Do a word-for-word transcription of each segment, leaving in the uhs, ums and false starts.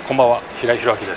こんばんは、平井宏明です。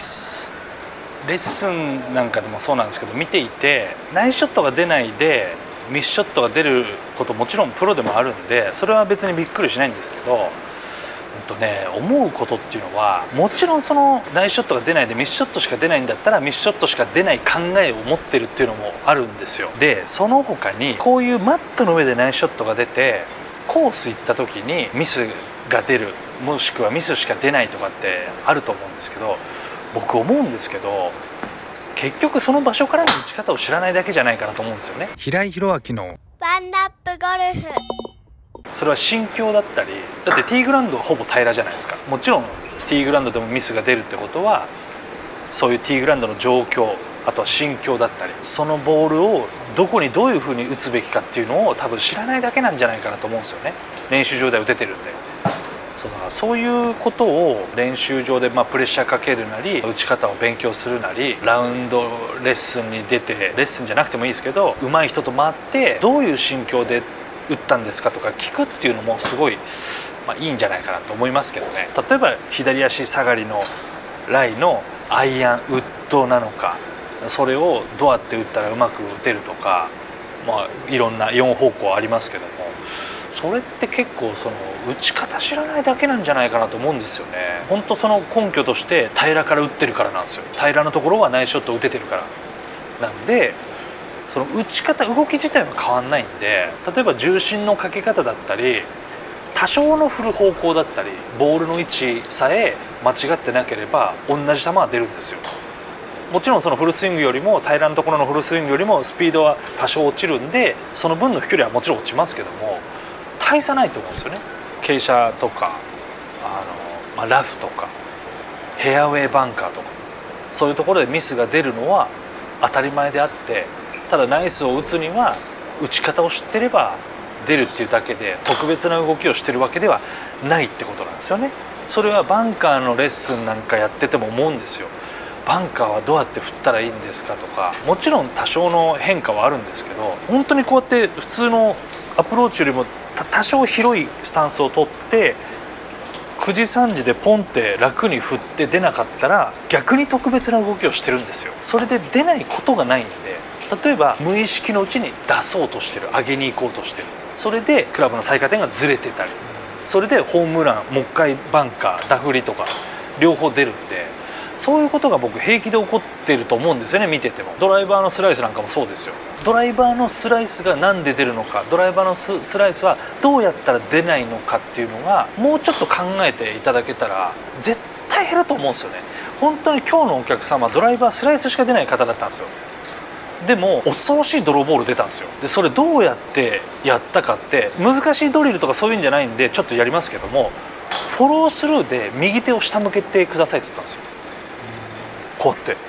レッスンなんかでもそうなんですけど、見ていてナイスショットが出ないでミスショットが出ることもちろんプロでもあるんで、それは別にびっくりしないんですけど、うんとね、思うことっていうのは、もちろんそのナイスショットが出ないでミスショットしか出ないんだったらミスショットしか出ない考えを持ってるっていうのもあるんですよ。でその他にこういうマットの上でナイスショットが出てコース行った時にミスが出る、もしくはミスしか出ないとかってあると思うんですけど、僕思うんですけど、結局その場所からの打ち方を知らないだけじゃないかなと思うんですよね。平井宏明のワンダップゴルフ。 それは心境だったり、だってティーグラウンドはほぼ平らじゃないですか。もちろんティーグラウンドでもミスが出るってことは、そういうティーグラウンドの状況、あとは心境だったり、そのボールをどこにどういうふうに打つべきかっていうのを多分知らないだけなんじゃないかなと思うんですよね。練習場では打ててるんで。そうだからそういうことを練習場でまあプレッシャーかけるなり、打ち方を勉強するなり、ラウンドレッスンに出て、レッスンじゃなくてもいいですけど、上手い人と回ってどういう心境で打ったんですかとか聞くっていうのもすごい、まあ、いいんじゃないかなと思いますけどね。例えば左足下がりのライのアイアンウッドなのか、それをどうやって打ったらうまく打てるとか、まあいろんなよん方向ありますけども、それって結構その打ち方知らないだけなんじゃないかなと思うんですよね。本当その根拠として平らから打ってるからなんですよ。平らなところはナイスショット打ててるからなんで、その打ち方、動き自体は変わんないんで、例えば重心のかけ方だったり、多少の振る方向だったり、ボールの位置さえ間違ってなければ同じ球は出るんですよ。もちろんそのフルスイングよりも、平らなところのフルスイングよりもスピードは多少落ちるんで、その分の飛距離はもちろん落ちますけども、大差ないと思うんですよね。傾斜とかあの、まあ、ラフとかフェアウェイバンカーとか、そういうところでミスが出るのは当たり前であって、ただナイスを打つには打ち方を知ってれば出るっていうだけで、特別な動きをしてるわけではないってことなんですよね。それはバンカーのレッスンなんかやってても思うんですよ。バンカーはどうやって振ったらいいんですかとか、もちろん多少の変化はあるんですけど、本当にこうやって普通のアプローチよりも多少広いスタンスを取ってくじさんじでポンって楽に振って出なかったら、逆に特別な動きをしてるんですよ。それで出ないことがないんで、例えば無意識のうちに出そうとしてる、上げに行こうとしてる、それでクラブの最下点がずれてたり、それでホームラン、もう一回バンカー、ダフりとか両方出るんで、そういうことが僕平気で起こってると思うんですよね、見てても。ドライバーのスライスなんかもそうですよ。ドライバーのスライスがなんで出るのか、ドライバーの ス, スライスはどうやったら出ないのかっていうのが、もうちょっと考えていただけたら絶対減ると思うんですよね。本当に今日のお客様、ドライバースライスしか出ない方だったんですよ。でも恐ろしいドローボール出たんですよ。でそれどうやってやったかって、難しいドリルとかそういうんじゃないんでちょっとやりますけども、フォロースルーで右手を下向けてくださいって言ったんですよ。こうやって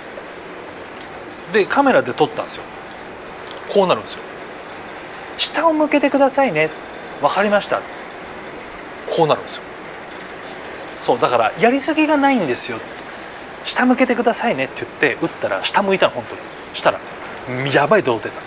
でカメラで撮ったんですよ。こうなるんですよ。下を向けてくださいね、分かりました、こうなるんですよ。そうだからやりすぎがないんですよ、下向けてくださいねって言って打ったら下向いたの。本当にしたらやばいドロー出た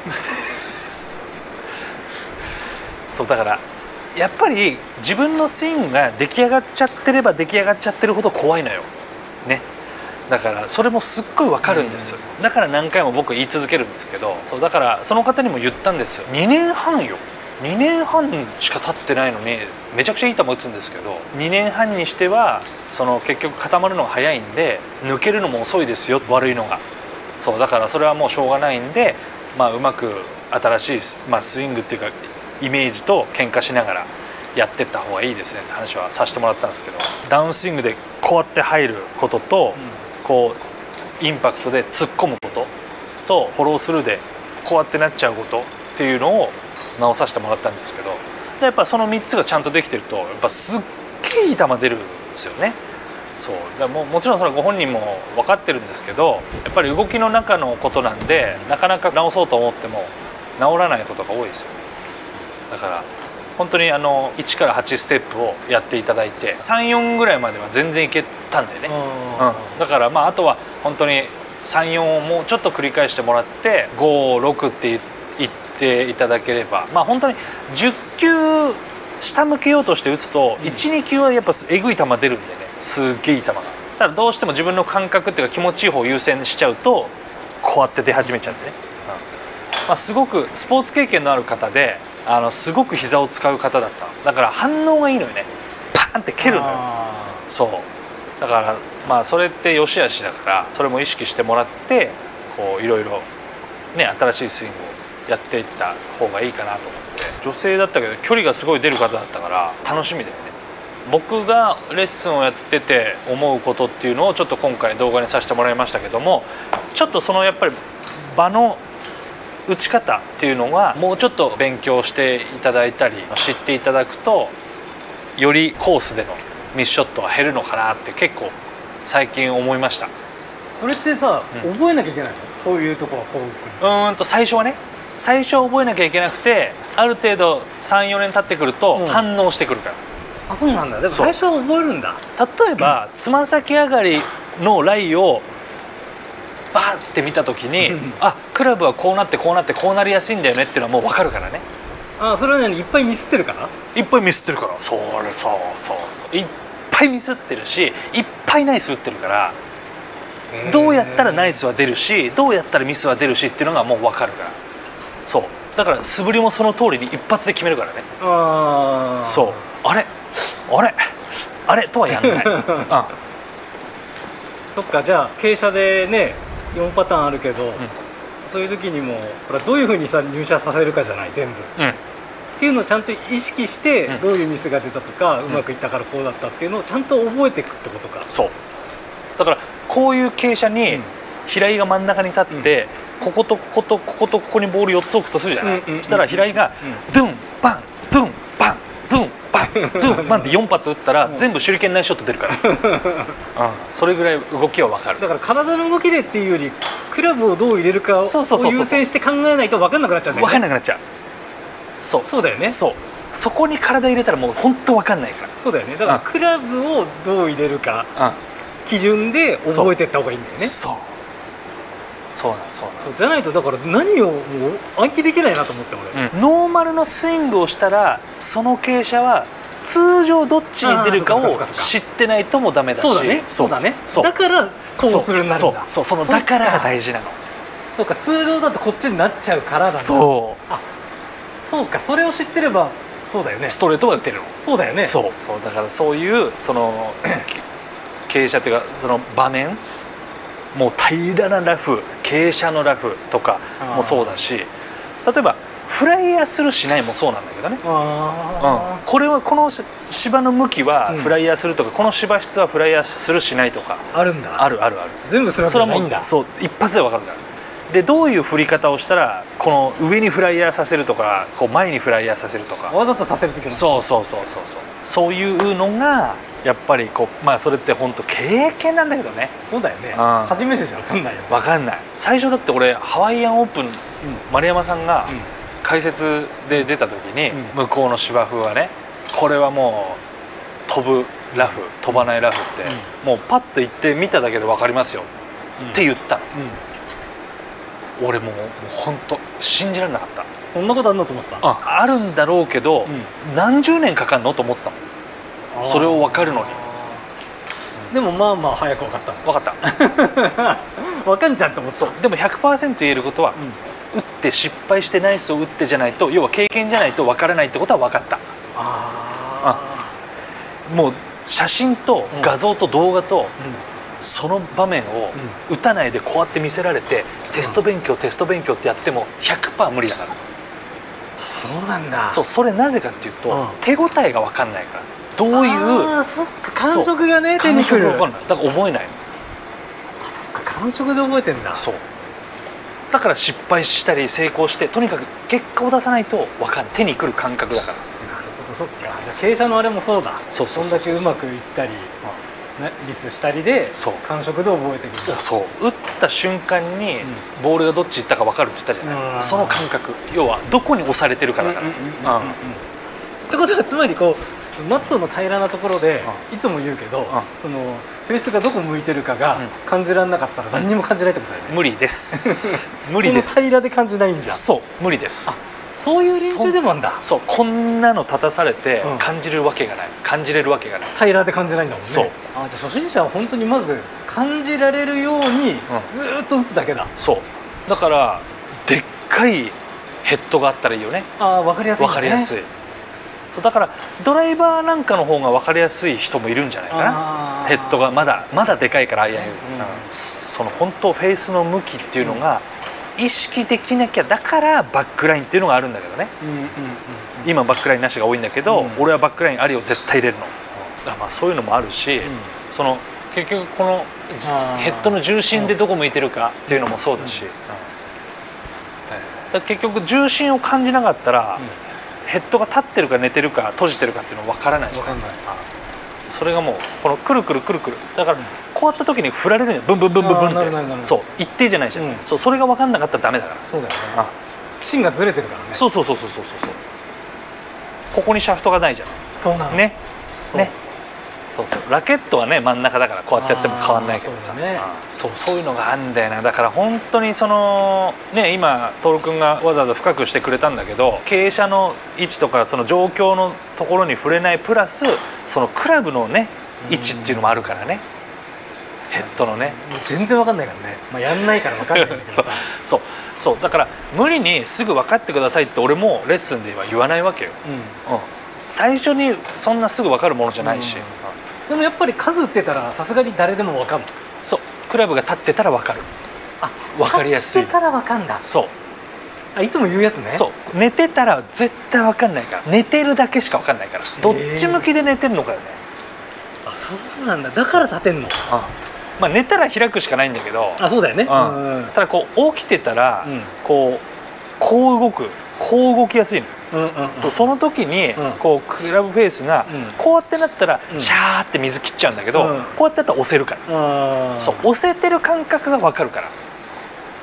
そうだからやっぱり自分のスイングが出来上がっちゃってれば出来上がっちゃってるほど怖いのよね。だからそれもすっごいわかるんです。だから何回も僕言い続けるんですけど、そうだからその方にも言ったんです。にねんはんよ、にねんはんしか経ってないのにめちゃくちゃいい球打つんですけど、にねんはんにしてはその結局固まるのが早いんで、抜けるのも遅いですよ、悪いのが。そうだからそれはもうしょうがないんで、まあ、うまく新しい、まあ、スイングっていうかイメージと喧嘩しながらやってった方がいいですねって話はさせてもらったんですけど、ダウンスイングでこうやって入ることと、うんこうインパクトで突っ込むことと、フォロースルーでこうやってなっちゃうことっていうのを直させてもらったんですけど、やっぱそのみっつがちゃんとできてると、やっぱすっげえいい球出るんですよね。そうだももちろんそれはご本人も分かってるんですけど、やっぱり動きの中のことなんで、なかなか直そうと思っても直らないことが多いですよね。だから本当にあのいちからはちステップをやっていただいて、さん、よんぐらいまでは全然いけたんでね、うん、だからまああとは本当にさん、よんをもうちょっと繰り返してもらって、ご、ろくって言っていただければ、まあ本当にじゅっきゅう下向けようとして打つと、いち、にきゅうはやっぱえぐい球出るんでね、 すっげえいい球が。ただどうしても自分の感覚っていうか気持ちいい方を優先しちゃうとこうやって出始めちゃってね、うんまあ、すごくスポーツ経験のある方であのすごく膝を使う方だった。だから反応がいいのよね。パンって蹴るのよ。そうだからまあそれって良し悪しだからそれも意識してもらってこういろいろね新しいスイングをやっていった方がいいかなと思って。女性だったけど距離がすごい出る方だったから楽しみだよね。僕がレッスンをやってて思うことっていうのをちょっと今回動画にさせてもらいましたけども、ちょっとそのやっぱり場の打ち方っていうのがもうちょっと勉強していただいたり知っていただくとよりコースでのミスショットが減るのかなって結構最近思いました。 それってさ、 うん、 覚えなきゃいけないの？こういうとこはこう打つ。 うーんと最初はね最初は覚えなきゃいけなくてある程度 さん,よ 年経ってくると反応してくるから、 うん、あそうなんだ。でも最初は覚えるんだ。 例えばつま先上がりのライをバーって見た時にあクラブはこうなってこうなってこうなりやすいんだよねっていうのはもう分かるからね。 あそれは何いっぱいミスってるから？ いっぱいミスってるから。それそうそうそういっぱいミスってるしいっぱいナイス打ってるからどうやったらナイスは出るしどうやったらミスは出るしっていうのがもう分かるから。そうだから素振りもその通りに一発で決めるからね。 ああそうあれあれあれとはやんない、うん、 そっか。じゃあ傾斜でねよんパターンあるけど、うん、そういう時にもほらどういうふうにさ入社させるかじゃない全部、うん、っていうのをちゃんと意識して、うん、どういうミスが出たとか、うん、うまくいったからこうだったっていうのをちゃんと覚えていくってことか。そうだからこういう傾斜に平井が真ん中に立って、うん、こことこことこことここにボールよっつ置くとするじゃない。そしたら平井がドゥンバンドゥンバンドゥンバンドゥンバンってよん発打ったら全部手裏剣ナイスショット出るから、うん、それぐらい動きは分かる。 だから体の動きでっていうよりクラブをどう入れるかを優先して考えないと分かんなくなっちゃうんだよね。 分かんなくなっちゃう。そうそうだよね。 そうそこに体入れたらもう本当分かんないから。 そうだよね。だからクラブをどう入れるか、うん基準で覚えていった方がいいんだよね。 そうそうなのそうなの。 じゃないとだから何をもう暗記できないなと思って俺、 うん、ノーマルのスイングをしたらその傾斜は通常どっちに出るかを知ってないともダメだし。 そうだねそうだね。だからこうするんだ。 そうそうそのだからが大事なの。 そうか通常だとこっちになっちゃうからだな。 そうあそうかそれを知ってればそうだよね。 ストレートは打てるの。 そうだよね。 そうそうだからそういうその傾斜っていうかその場面もう平らなラフ傾斜のラフとかもそうだし例えばフライヤーするしないもそうなんだけどね。あ、うん、これはこの芝の向きはフライヤーするとか、うん、この芝質はフライヤーするしないとかあるんだ。 あるあるある。 全部それはないんだ。 そう一発で分かるから。でどういう振り方をしたらこの上にフライヤーさせるとかこう前にフライヤーさせるとかわざとさせる時のそうそうそうそうそうそういうのがやっぱりこうまあそれって本当経験なんだけどね。 そうだよね、うん、初めてじゃ分かんないよ。 分かんない。最初だって俺ハワイアンオープン、うん、丸山さんが解説で出た時に、うん、向こうの芝生はねこれはもう飛ぶラフ飛ばないラフって、うん、もうパッと行って見ただけで分かりますよ、うん、って言ったの、うん、俺もう本当信じられなかった。 そんなことあるのと思ってた。 あ、あるんだろうけど、うん、何十年かかるのと思ってたもんそれを分かるのに。 でもまあまあ早く分かった。 分かった分かんちゃって思ってた。 そうでも ひゃくパーセント 言えることは、うん、打って失敗してナイスを打ってじゃないと要は経験じゃないと分からないってことは分かった。ああもう写真と画像と動画と、うん、その場面を打たないでこうやって見せられて、うん、テスト勉強テスト勉強ってやっても ひゃくパーセント 無理だから。 そうなんだ。 そうそれなぜかっていうと、うん、手応えが分かんないから。どういうあそっか感触がね手にくる。 感触が分かんないだから覚えないの。 あそっか感触で覚えてんだ。 そうだから失敗したり成功してとにかく結果を出さないと分かんない手にくる感覚だから。 なるほどそっか。じゃあ傾斜のあれもそうだ。 そうそうそんだけうまくいったり、ね、リスしたりで感触で覚えてくる。 そう打った瞬間にボールがどっち行ったか分かるって言ったじゃない、うん、その感覚要はどこに押されてるかだから。 ってことはつまりこうマットの平らなところでいつも言うけどそのフェースがどこ向いてるかが感じられなかったら何にも感じないってことだよね。 無理です無理です。 この平らで感じないんじゃん。 そう無理です。 そういう練習でもあんだ。 そう、こんなの立たされてうん感じるわけがない、感じれるわけがない。 平らで感じないんだもんね。 そう。 あ、じゃあ初心者は本当にまず感じられるようにずーっと打つだけだ。 そうだからでっかいヘッドがあったらいいよね。 ああ、分かりやすいんだね。 分かりやすい。そうだからドライバーなんかの方が分かりやすい人もいるんじゃないかな。 あーヘッドがまだまだでかいから、ああいう、 うんその本当フェイスの向きっていうのが意識できなきゃ、だからバックラインっていうのがあるんだけどね。 うんうんうんうん。 今バックラインなしが多いんだけど、 うん俺はバックラインありを絶対入れるの。だからまあそういうのもあるし、その結局このあーヘッドの重心でどこ向いてるかっていうのもそうだし、だから結局重心を感じなかったら、ヘッドが立ってるか寝てるか閉じてるかっていうの分からないじゃん。 分かんない。 それがもうこのくるくるくるくるだからこうやった時に振られるのよ、ブンブンブンブンブンっあーなるなるなるて。そう一定じゃないじゃん、 うんそうそれが分かんなかったらダメだから。 そうだよね。 あ芯がずれてるからね。 そうそうそうそうそうそうそう、ここにシャフトがないじゃそうなの。 んね。 そうね、そうそう、ラケットはね真ん中だからこうやってやっても変わんないけどさ、 あーそうだねうんそうそういうのがあんだよな。だから本当にそのね、今徹君がわざわざ深くしてくれたんだけど、傾斜の位置とかその状況のところに触れないプラス、そのクラブのね位置っていうのもあるからね、ヘッドのね。 もう全然分かんないからね。まあやんないから分かんないんだけどさ。 そうそうだから無理にすぐ分かってくださいって俺もレッスンでは言わないわけよ、 うん。 うん、最初にそんなすぐ分かるものじゃないし、 うんうんでもやっぱり数打ってたらさすがに誰でも分かんない。 そうクラブが立ってたら分かる。 あ、 分かりやすい立ってたら分かんだ。 そうあ、いつも言うやつね。 そう寝てたら絶対分かんないから、寝てるだけしか分かんないから、どっち向きで寝てるのかよね。 あ、そうなんだ。だから立てんの。 まあ寝たら開くしかないんだけど、 あ、そうだよね。 うんうんただこう起きてたら、 うんこうこう動くこう動きやすいのよ。 うんうん。 そうその時に、 うんこうクラブフェースが、 うんこうやってなったら、 うんシャーって水切っちゃうんだけど、 うんこうやってやったら押せるから、 あーそう押せてる感覚が分かるから。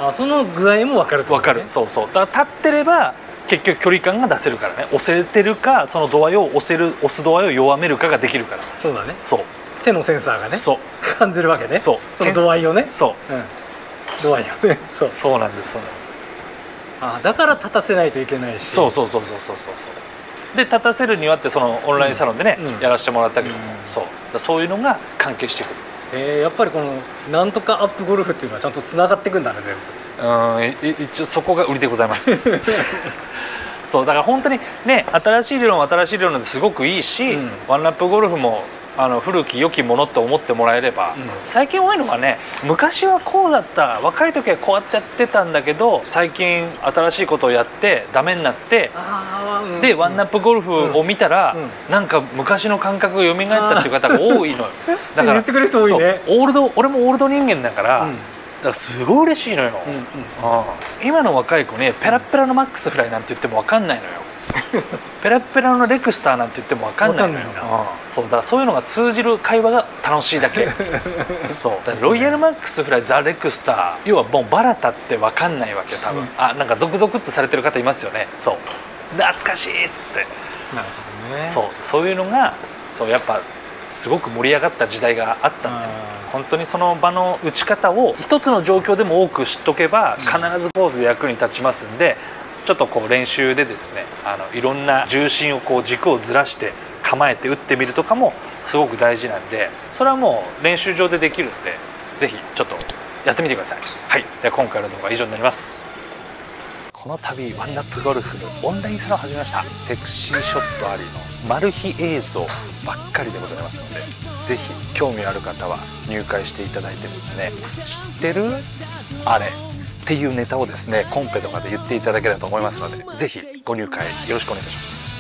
あ、その具合も分かるってことね。 分かる、そうそうだから立ってれば結局距離感が出せるからね。押せてるかその度合いを押せる押す度合いを弱めるかができるから。 そうだね。 そう手のセンサーがね。 そう感じるわけね。 そうその度合いをね。 そううん。度合いをね。そう。 そうなんですそうなんですあ、だから立たせないといけないし。 そうそうそうそうそうそうで立たせるにはってそのオンラインサロンでね、 うんやらせてもらったけど、 うんそうだからそういうのが関係してくる。 えー、やっぱりこのなんとかアップゴルフっていうのはちゃんとつながっていくんだね、全部。 うんい一応そこが売りでございますそうだから本当にね、新しい理論は新しい理論ですごくいいし、 うんワンラップゴルフもあの古き良きものと思ってもらえれば、 うん最近多いのがね、昔はこうだった、若い時はこうやってやってたんだけど最近新しいことをやってダメになって、 あー、うんでワンナップゴルフを見たら、 うんうんなんか昔の感覚が蘇ったっていう方が多いのよ。だから言ってくれる人多いね。 そうオールド俺もオールド人間だから、 うんだからすごい嬉しいのよ、 うんうんうん今の若い子にペラッペラのマックスフライなんて言っても分かんないのよペラッペラのレクスターなんて言っても分かんないのよ。 分かんないんだうんそうだからそういうのが通じる会話が楽しいだけそうだからロイヤルマックスフライザ・レクスター要はもうバラタって分かんないわけよ多分、 うんあなんかゾクゾクっとされてる方いますよね。そう懐かしいっつってなるほどね。 そうそういうのがそうやっぱすごく盛り上がった時代があったんだよ。 あ本当にその場の打ち方を一つの状況でも多く知っとけば必ずコースで役に立ちますんで、ちょっとこう練習でですねあのいろんな重心をこう軸をずらして構えて打ってみるとかもすごく大事なんで、それはもう練習場でできるんでぜひちょっとやってみてください。はい、では今回の動画は以上になります。この度ワンナップゴルフのオンラインサロンを始めました。セクシーショットありのマル秘映像ばっかりでございますので、ぜひ興味ある方は入会していただいてですね、知ってるあれっていうネタをですねコンペとかで言っていただけたらと思いますので、ぜひご入会よろしくお願いいたします。